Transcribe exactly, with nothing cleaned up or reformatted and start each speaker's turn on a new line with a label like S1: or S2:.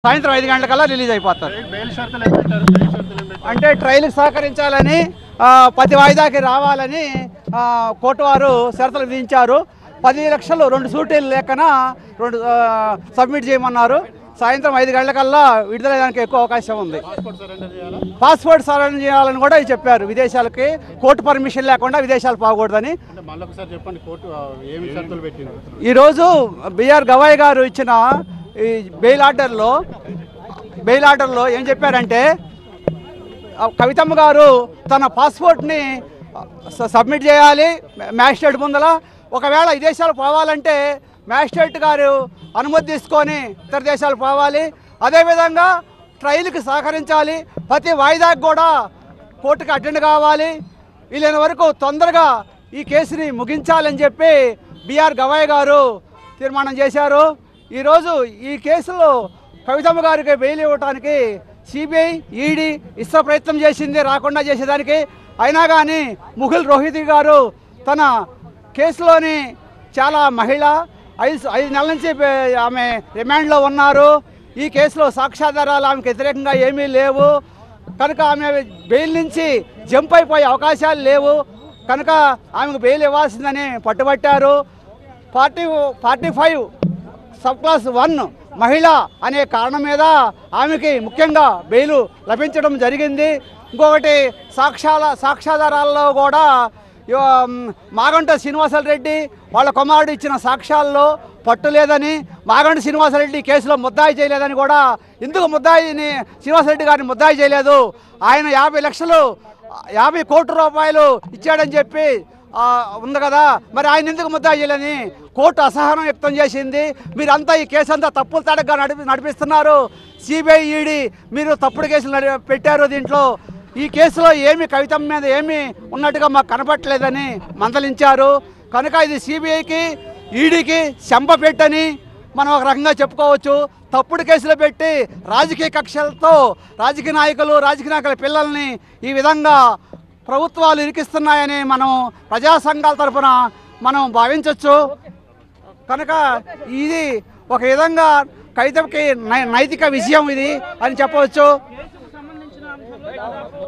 S1: సాయంత్రం ఐదు గంటలకల్లా రిలీజ్ అయిపోతారు. అంటే ట్రయల్కి సహకరించాలని ప్రతి వాయిదాకి రావాలని కోర్టు వారు షరతులు విధించారు. పది లక్షలు రెండు సూటీలు లెక్కన రెండు సబ్మిట్ చేయమన్నారు. సాయంత్రం ఐదు గంటలకల్లా విడుదలయ్యడానికి ఎక్కువ అవకాశం ఉంది. పాస్పోర్ట్ సరెండర్ చేయాలని కూడా చెప్పారు. విదేశాలకి కోర్టు పర్మిషన్ లేకుండా విదేశాలు పోకూడదని. ఈరోజు బిఆర్ గవాయ్ గారు ఇచ్చిన ఈ బెయిల్ ఆర్డర్లో బెయిల్ ఆర్డర్లో ఏం చెప్పారంటే, కవితమ్మ గారు తన పాస్పోర్ట్ని సబ్మిట్ చేయాలి మ్యాజిస్ట్రేట్ ముందల. ఒకవేళ విదేశాలు పోవాలంటే మ్యాజిస్ట్రేట్ గారు అనుమతి తీసుకొని ఇతర దేశాలు పోవాలి. అదేవిధంగా ట్రయల్కి సహకరించాలి. ప్రతి వాయిదాకి కూడా కోర్టుకి అటెండ్ కావాలి. వీలైన వరకు తొందరగా ఈ కేసుని ముగించాలని చెప్పి బిఆర్ గవాయ్ గారు తీర్మానం చేశారు. ఈరోజు ఈ కేసులో కవితమ్మ గారికి బెయిల్ ఇవ్వడానికి సిబిఐ ఈడీ ఇష్ట ప్రయత్నం చేసింది రాకుండా చేసేదానికి. అయినా కానీ ముఖుల్ రోహిత్ గారు తన కేసులోని చాలా మహిళ ఐదు ఐదు నెలల నుంచి ఆమె రిమాండ్లో ఉన్నారు. ఈ కేసులో సాక్ష్యాధారాలు ఆమెకు వ్యతిరేకంగా ఏమీ లేవు కనుక ఆమె బెయిల్ నుంచి జంప్ అయిపోయే అవకాశాలు లేవు కనుక ఆమెకు బెయిల్ ఇవ్వాల్సిందని పట్టుబట్టారు. Forty forty five sub class one మహిళ అనే కారణం మీద ఆమెకి ముఖ్యంగా బెయిలు లభించడం జరిగింది. ఇంకొకటి సాక్ష్యాల సాక్ష్యాధారాల్లో కూడా మాగంట శ్రీనివాసరెడ్డి వాళ్ళ కుమారుడు ఇచ్చిన సాక్ష్యాల్లో పట్టు లేదని, మాగంట శ్రీనివాసరెడ్డి కేసులో ముద్దాయి చేయలేదని కూడా. ఎందుకు ముద్దాయిని శ్రీనివాసరెడ్డి గారిని ముద్దాయి చేయలేదు? ఆయన యాభై లక్షలు యాభై కోట్ల రూపాయలు ఇచ్చాడని చెప్పి ఉంది కదా, మరి ఆయన ఎందుకు ముద్దాయి చేయలేని కోర్టు అసహనం వ్యక్తం చేసింది. మీరంతా ఈ కేసు అంతా తప్పులు తడగ్గా నడిపి నడిపిస్తున్నారు సిబిఐ ఈడీ మీరు తప్పుడు కేసులు నడి పెట్టారు. దీంట్లో ఈ కేసులో ఏమి కవితమ్మ మీద ఏమి ఉన్నట్టుగా మాకు కనపట్టలేదని మందలించారు. కనుక ఇది సిబిఐకి ఈడీకి చెంప పెట్టని మనం ఒక రకంగా చెప్పుకోవచ్చు. తప్పుడు కేసులు పెట్టి రాజకీయ కక్షలతో రాజకీయ నాయకులు రాజకీయ నాయకుల పిల్లల్ని ఈ విధంగా ప్రభుత్వాలు ఇరికిస్తున్నాయని మనం ప్రజా సంఘాల తరఫున మనం భావించవచ్చు. కనుక ఇది ఒక విధంగా కవితకి నైతిక విజయం ఇది అని చెప్పవచ్చు.